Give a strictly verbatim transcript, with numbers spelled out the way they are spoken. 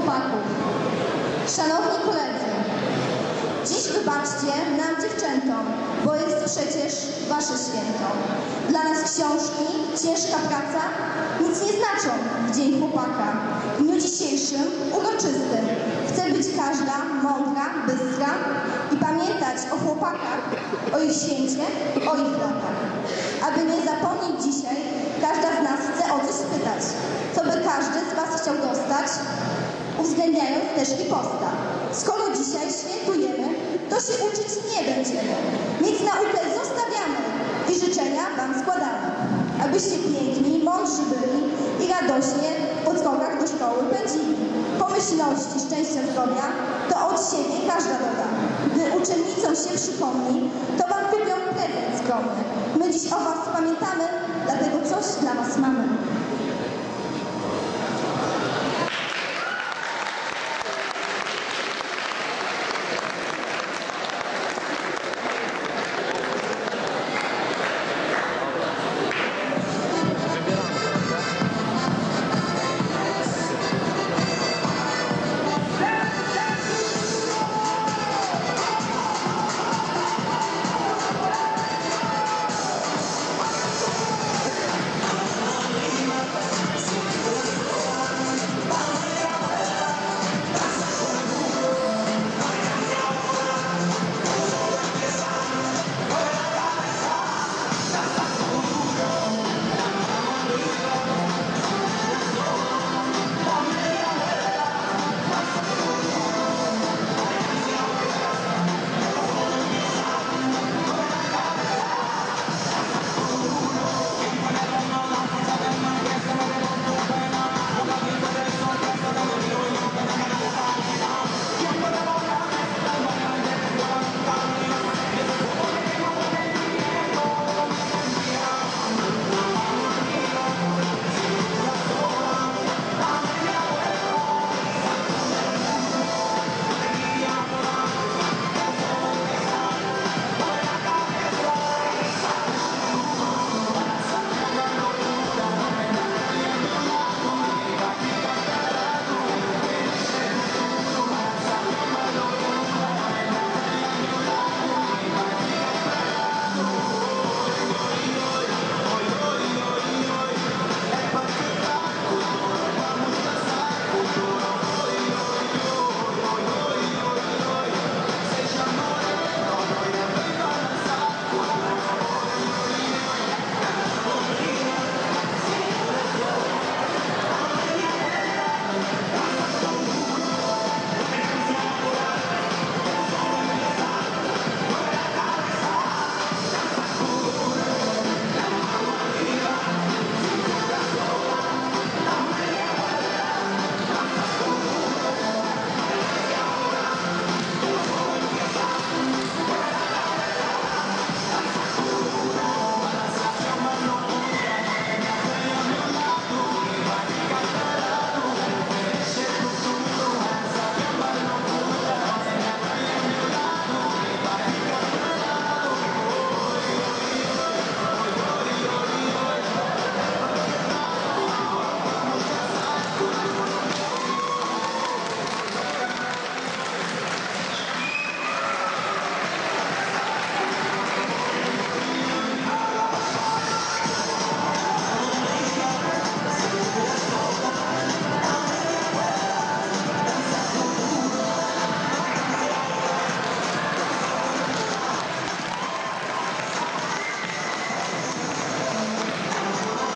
chłopaków. Szanowni koledzy, dziś wybaczcie nam dziewczętom, bo jest przecież wasze święto. Dla nas książki, ciężka praca nic nie znaczą w dzień chłopaka. W dniu dzisiejszym uroczystym chce być każda mądra, bystra i pamiętać o chłopakach, o ich święcie, o ich latach. Aby nie zapomnieć dzisiaj, każda z nas chce o coś spytać, co by każdy z was chciał dostać, uwzględniając też i posta. Skoro dzisiaj świętujemy, to się uczyć nie będziemy, więc naukę zostawiamy i życzenia wam składamy, abyście piękni, mądrzy byli i radośnie po drogach do szkoły pędzili. Pomyślności, szczęścia, zdrowia to od siebie każda doda. Gdy uczennicom się przypomni, to wam kupią prezent skromny. My dziś o was pamiętamy, dlatego coś dla was mamy.